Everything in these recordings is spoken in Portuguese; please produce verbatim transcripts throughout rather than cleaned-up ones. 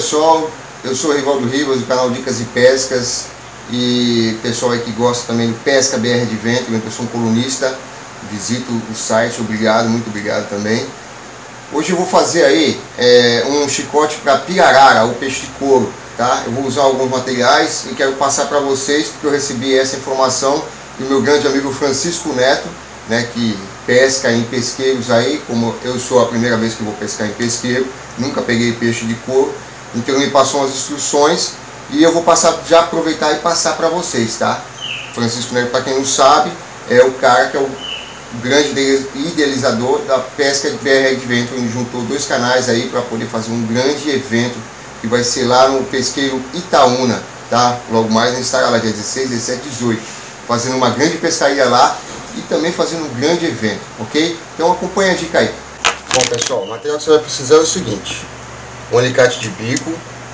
pessoal, eu sou o Rivaldo Ribas do canal Dicas de Pescas, e pessoal aí que gosta também do Pesca B R Adventure, eu sou um colunista, visito o site, obrigado, muito obrigado também. Hoje eu vou fazer aí é, um chicote para pirarara, o peixe de couro, tá? Eu vou usar alguns materiais e quero passar para vocês, porque eu recebi essa informação do meu grande amigo Francisco Neto, né, que pesca em pesqueiros aí, como eu sou a primeira vez que vou pescar em pesqueiro, nunca peguei peixe de couro, então ele me passou as instruções e eu vou passar, já aproveitar e passar para vocês, tá? Francisco Neto, para quem não sabe, é o cara que é o grande idealizador da Pesca B R Adventure. Ele juntou dois canais aí para poder fazer um grande evento que vai ser lá no pesqueiro Itaúna, tá? Logo mais a gente estará lá dia dezesseis, dezessete, dezoito, fazendo uma grande pescaria lá e também fazendo um grande evento, ok? Então acompanha a dica aí. Bom pessoal, o material que você vai precisar é o seguinte: um alicate de bico,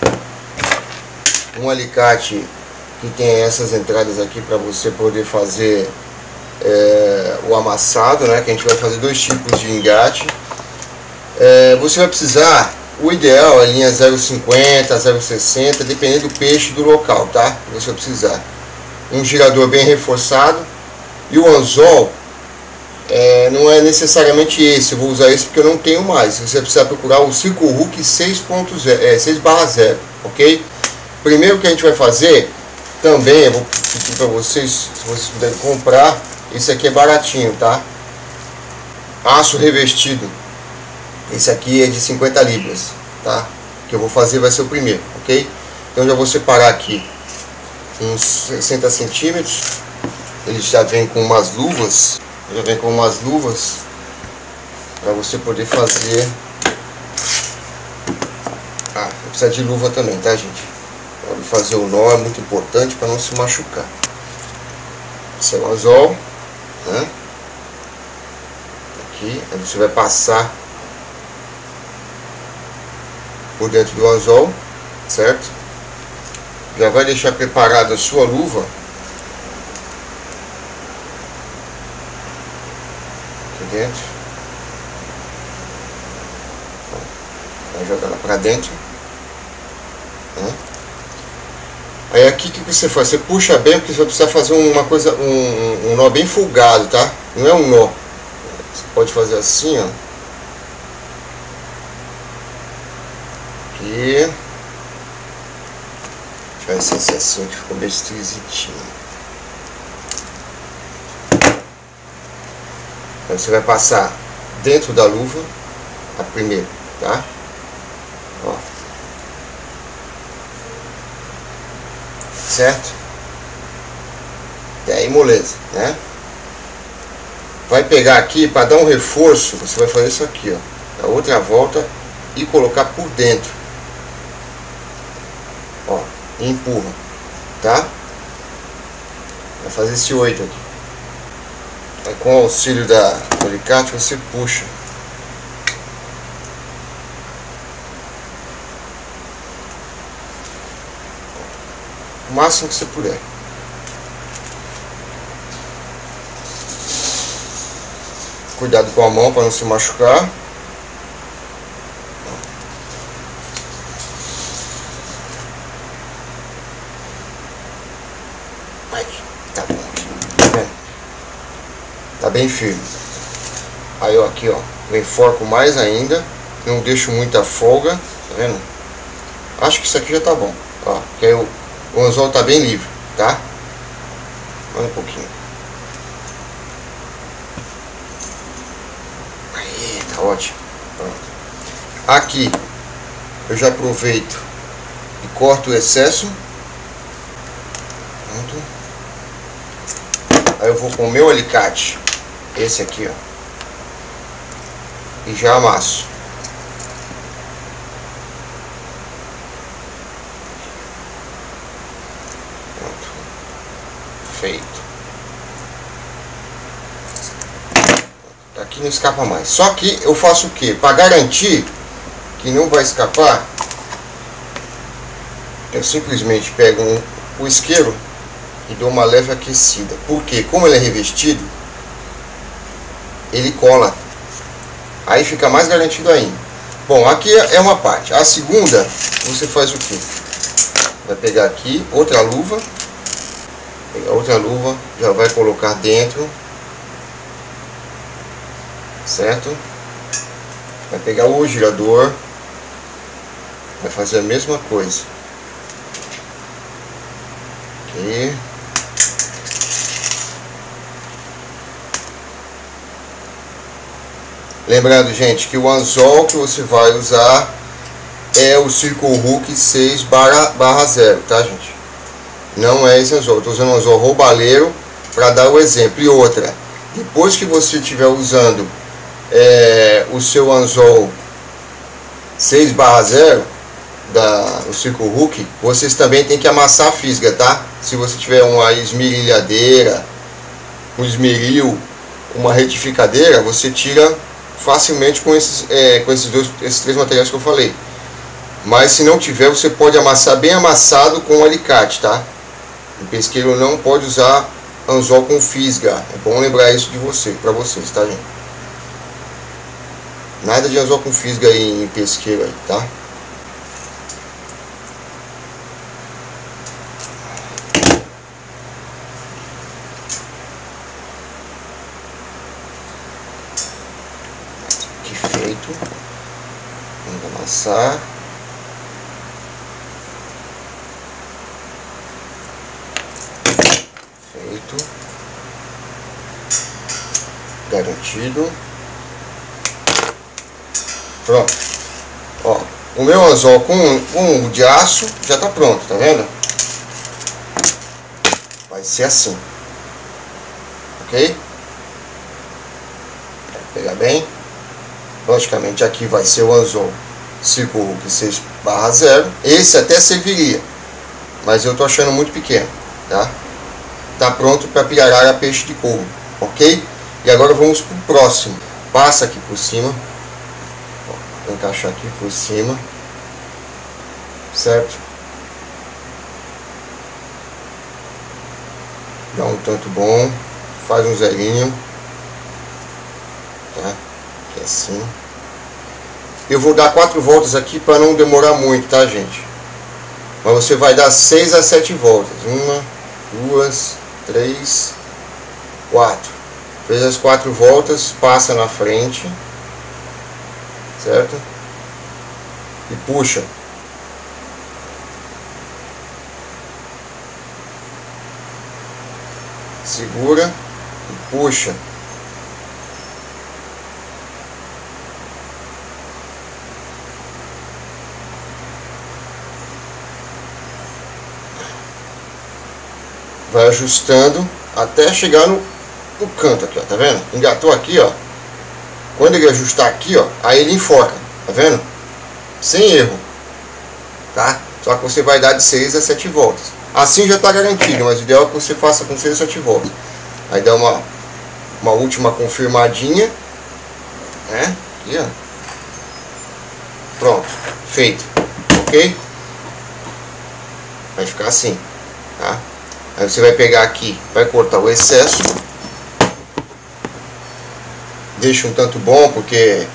um alicate que tem essas entradas aqui para você poder fazer é, o amassado, né? Que a gente vai fazer dois tipos de engate. É, você vai precisar, o ideal é a linha zero vírgula cinquenta, zero vírgula sessenta, dependendo do peixe e do local, tá? Você vai precisar um girador bem reforçado. E o anzol é, não é necessariamente esse, eu vou usar esse porque eu não tenho mais. Você vai precisar procurar o Circle Hook seis barra zero, ok? Primeiro que a gente vai fazer, também eu vou pedir para vocês, se vocês puderem comprar, esse aqui é baratinho, tá? Aço revestido, esse aqui é de cinquenta libras, tá? O que eu vou fazer vai ser o primeiro, ok? Então já vou separar aqui uns sessenta centímetros. Ele já vem com umas luvas, já vem com umas luvas para você poder fazer. Ah, precisa de luva também, tá, gente? Para fazer o nó é muito importante para não se machucar. Esse é o anzol, né? Aqui, aí você vai passar por dentro do anzol, certo? Já vai deixar preparada a sua luva. Dentro, vai jogar lá pra dentro, né? Aí aqui o que você faz? Você puxa bem, porque você vai precisar fazer uma coisa, um, um nó bem folgado, tá? Não é um nó, você pode fazer assim, ó, aqui, deixa eu ver se é assim que ficou bem esquisitinho. Então você vai passar dentro da luva a primeira, tá? Ó. Certo? Até aí moleza, né? Vai pegar aqui para dar um reforço, você vai fazer isso aqui, ó, a outra volta e colocar por dentro, ó, e empurra, tá? Vai fazer esse oito aqui. Aí, com o auxílio da, do alicate, você puxa. O máximo que você puder. Cuidado com a mão para não se machucar. Aí, tá bom. Tá bem firme. Aí eu aqui, ó, eu enforco mais ainda, não deixo muita folga, tá vendo? Acho que isso aqui já tá bom, ó, que aí o, o anzol tá bem livre, tá? Olha um pouquinho. Aí, tá ótimo. Pronto. Aqui eu já aproveito e corto o excesso. Pronto. Aí eu vou com o meu alicate, esse aqui, ó, e já amasso. Pronto. Feito. Aqui não escapa mais. Só que eu faço o que? Para garantir que não vai escapar, eu simplesmente pego um, o isqueiro e dou uma leve aquecida. Porque como ele é revestido, ele cola. Aí fica mais garantido ainda. Bom, aqui é uma parte. A segunda, você faz o quê? Vai pegar aqui outra luva, pegar outra luva, já vai colocar dentro, certo? Vai pegar o girador, vai fazer a mesma coisa. Aqui. Lembrando, gente, que o anzol que você vai usar é o Circle Hook seis barra zero, tá, gente? Não é esse anzol. Estou usando um anzol roubalheiro para dar o exemplo. E outra, depois que você estiver usando é, o seu anzol seis barra zero da o Circle Hook, vocês também tem que amassar a fisga, tá? Se você tiver uma esmerilhadeira, um esmeril, uma retificadeira, você tira facilmente com esses, é, com esses, dois, esses três materiais que eu falei. Mas se não tiver, você pode amassar bem amassado com um alicate, tá? O pesqueiro não pode usar anzol com fisga. É bom lembrar isso de você, para vocês, tá, gente? Nada de anzol com fisga aí em pesqueiro aí, tá? Feito. Vamos amassar. Feito. Garantido. Pronto. Ó, o meu anzol com, com o de aço já tá pronto, tá vendo? Vai ser assim. Ok? Vou pegar bem. Logicamente aqui vai ser o anzol Circle Hook seis barra zero. Esse até serviria, mas eu tô achando muito pequeno, tá? Tá pronto para pirarara peixe de couro, ok? E agora vamos pro próximo. Passa aqui por cima. Ó, vou encaixar aqui por cima, certo? Dá um tanto bom, faz um zerinho, tá? Assim. Eu vou dar quatro voltas aqui para não demorar muito, tá, gente? Mas você vai dar seis a sete voltas. Uma, duas, três, quatro. Fez as quatro voltas, passa na frente, certo? E puxa. Segura e puxa. Vai ajustando até chegar no, no canto aqui, ó, tá vendo? Engatou aqui, ó. Quando ele ajustar aqui, ó, aí ele enfoca, tá vendo? Sem erro, tá? Só que você vai dar de seis a sete voltas. Assim já tá garantido, mas o ideal é que você faça com seis a sete voltas. Aí dá uma, uma última confirmadinha, né? Aqui, ó. Pronto, feito, ok? Vai ficar assim, tá? Aí você vai pegar aqui, vai cortar o excesso. Deixa um tanto bom, porque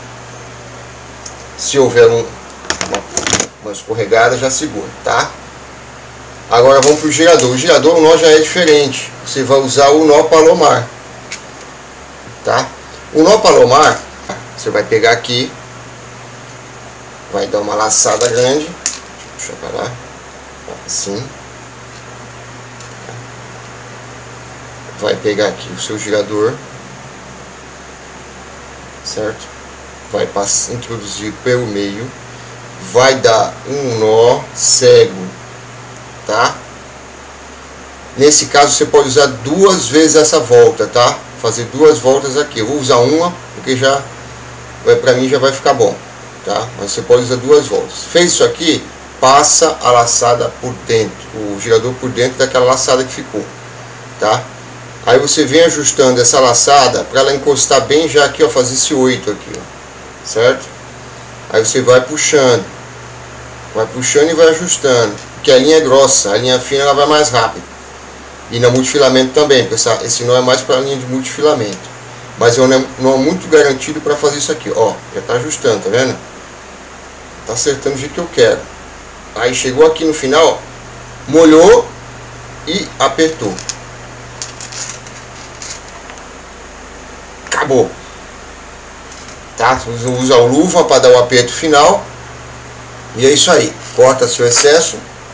se houver um, uma, uma escorregada, já segura, tá? Agora vamos para o girador. O girador, o nó já é diferente. Você vai usar o nó palomar, tá? O nó palomar, você vai pegar aqui, vai dar uma laçada grande. Deixa eu puxar para lá, assim. Vai pegar aqui o seu girador, certo? Vai passar, introduzir pelo meio, vai dar um nó cego, tá? Nesse caso você pode usar duas vezes essa volta, tá? Fazer duas voltas aqui. Eu vou usar uma porque já, para mim já vai ficar bom, tá? Mas você pode usar duas voltas. Fez isso aqui, passa a laçada por dentro, o girador por dentro daquela laçada que ficou, tá? Aí você vem ajustando essa laçada para ela encostar bem já aqui, ó, fazer esse oito aqui, ó, certo? Aí você vai puxando, vai puxando e vai ajustando, porque a linha é grossa, a linha fina ela vai mais rápido. E na multifilamento também, porque essa, esse nó é mais para a linha de multifilamento. Mas é um nó muito garantido para fazer isso aqui, ó, já está ajustando, tá vendo? tá acertando do jeito que eu quero. Aí chegou aqui no final, ó, molhou e apertou. Acabou. Tá? Você usa a luva para dar o aperto final. E é isso aí. Corta seu excesso,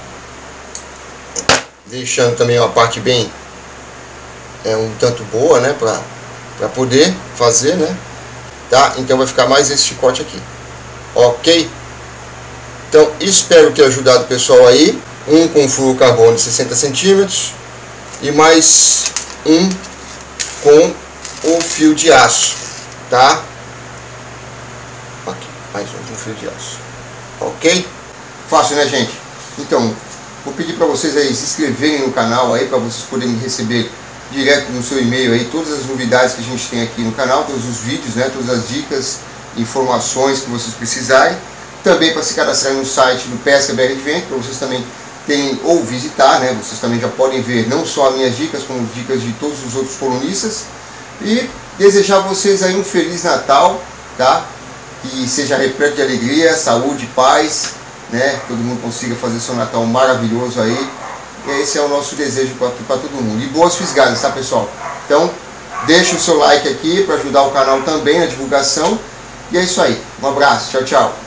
deixando também uma parte bem é um tanto boa, né, para para poder fazer, né? Tá? Então vai ficar mais esse chicote aqui. OK? Então espero ter ajudado o pessoal aí. Um com fluorocarbono de sessenta centímetros e mais um com o fio de aço, tá? Aqui, mais um com fio de aço. OK? Fácil, né, gente? Então, vou pedir para vocês aí se inscreverem no canal aí, para vocês poderem receber direto no seu e-mail aí todas as novidades que a gente tem aqui no canal, todos os vídeos, né, todas as dicas, informações que vocês precisarem. Também para se cadastrar no site do Pesca B R Advento, para vocês também terem ou visitar, né, vocês também já podem ver não só as minhas dicas, como as dicas de todos os outros colunistas. E desejar a vocês aí um Feliz Natal, tá? Que seja repleto de alegria, saúde, paz, né? Todo mundo consiga fazer seu Natal maravilhoso aí. E esse é o nosso desejo para todo mundo. E boas fisgadas, tá, pessoal? Então, deixa o seu like aqui para ajudar o canal também na divulgação. E é isso aí. Um abraço. Tchau, tchau.